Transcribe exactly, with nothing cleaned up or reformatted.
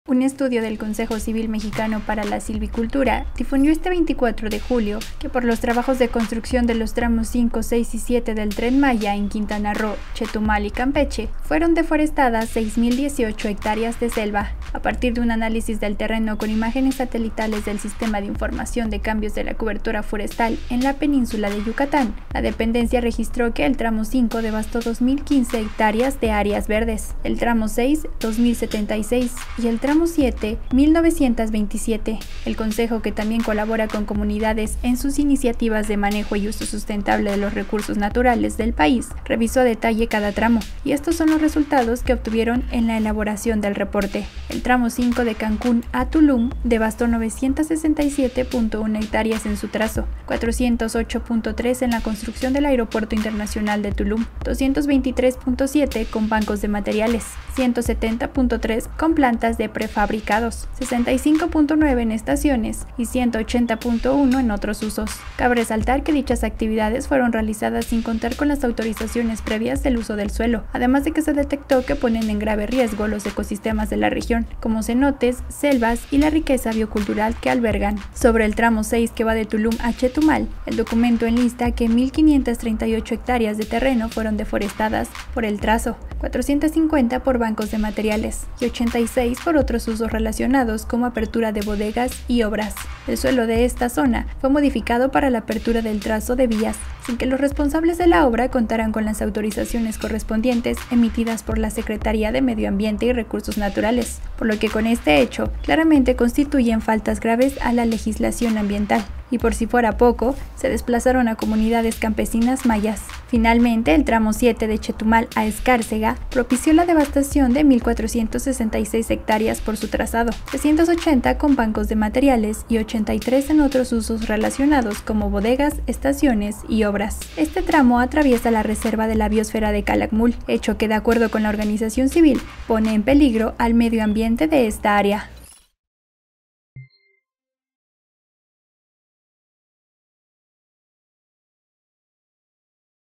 Un estudio del Consejo Civil Mexicano para la Silvicultura difundió este veinticuatro de julio que por los trabajos de construcción de los tramos cinco, seis y siete del Tren Maya en Quintana Roo, Chetumal y Campeche, fueron deforestadas seis mil dieciocho hectáreas de selva. A partir de un análisis del terreno con imágenes satelitales del Sistema de Información de Cambios de la Cobertura Forestal en la península de Yucatán, la dependencia registró que el tramo cinco devastó dos mil quince hectáreas de áreas verdes, el tramo seis, dos mil setenta y seis y el tramo siete, mil novecientos veintisiete. El Consejo, que también colabora con comunidades en sus iniciativas de manejo y uso sustentable de los recursos naturales del país, revisó a detalle cada tramo, y estos son los resultados que obtuvieron en la elaboración del reporte. El tramo cinco de Cancún a Tulum devastó novecientos sesenta y siete punto uno hectáreas en su trazo, cuatrocientos ocho punto tres en la construcción del Aeropuerto Internacional de Tulum, doscientos veintitrés punto siete con bancos de materiales, ciento setenta punto tres con plantas de prefabricados, sesenta y cinco punto nueve en estaciones y ciento ochenta punto uno en otros usos. Cabe resaltar que dichas actividades fueron realizadas sin contar con las autorizaciones previas del uso del suelo, además de que se detectó que ponen en grave riesgo los ecosistemas de la región, como cenotes, selvas y la riqueza biocultural que albergan. Sobre el tramo seis que va de Tulum a Chetumal, el documento enlista que mil quinientas treinta y ocho hectáreas de terreno fueron deforestadas por el trazo, cuatrocientos cincuenta por bancos de materiales y ochenta y seis por otros usos relacionados como apertura de bodegas y obras. El suelo de esta zona fue modificado para la apertura del trazo de vías, sin que los responsables de la obra contaran con las autorizaciones correspondientes emitidas por la Secretaría de Medio Ambiente y Recursos Naturales, por lo que con este hecho claramente constituyen faltas graves a la legislación ambiental. Y por si fuera poco, se desplazaron a comunidades campesinas mayas. Finalmente, el tramo siete de Chetumal a Escárcega propició la devastación de mil cuatrocientos sesenta y seis hectáreas por su trazado, trescientos ochenta con bancos de materiales y ochenta y tres en otros usos relacionados como bodegas, estaciones y obras. Este tramo atraviesa la reserva de la biosfera de Calakmul, hecho que de acuerdo con la organización civil pone en peligro al medio ambiente de esta área.